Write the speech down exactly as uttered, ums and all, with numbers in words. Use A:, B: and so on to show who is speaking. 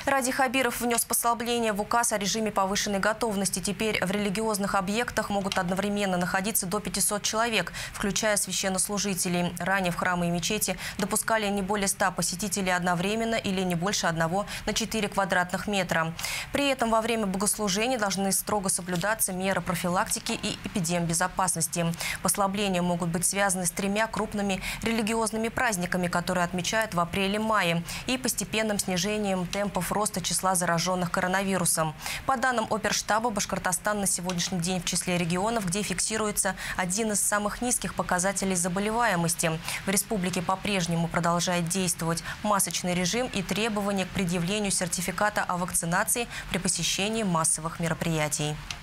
A: Ради Хабиров внес послабление в указ о режиме повышенной готовности. Теперь в религиозных объектах могут одновременно находиться до пятисот человек, включая священнослужителей. Ранее в храмы и мечети допускали не более ста посетителей одновременно или не больше одного на четыре квадратных метра. При этом во время богослужения должны строго соблюдаться меры профилактики и эпидембезопасности. Послабления могут быть связаны с тремя крупными религиозными праздниками, которые отмечают в апреле-мае, и постепенным снижением темпов роста числа зараженных коронавирусом. По данным Оперштаба, Башкортостан на сегодняшний день в числе регионов, где фиксируется один из самых низких показателей заболеваемости. В республике по-прежнему продолжает действовать масочный режим и требования к предъявлению сертификата о вакцинации при посещении массовых мероприятий.